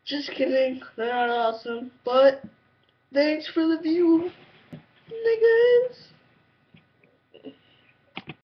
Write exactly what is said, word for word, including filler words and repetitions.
Just kidding. They're not awesome. But thanks for the view, niggas.